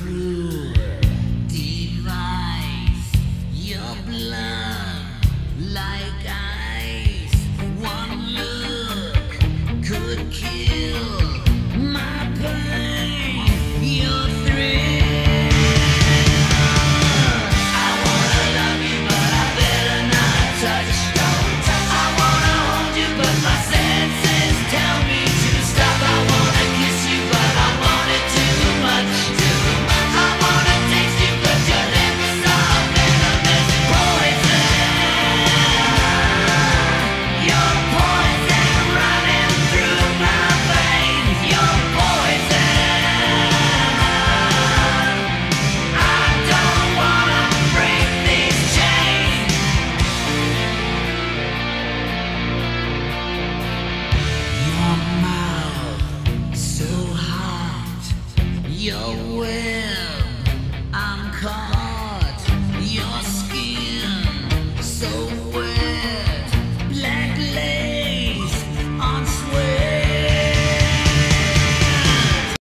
cruel device. Your blood like ice. One look could kill my pain. Your thrill. I wanna love you, but I better not touch. I wanna hold you, but my senses tell me to stop. I wanna kiss you, but I want it too much. I wanna taste you, but your lips are venomous poison. Your poison running through my veins. Your poison. I don't wanna break these chains. Your mouth so hot. Your web, I'm caught. Your skin so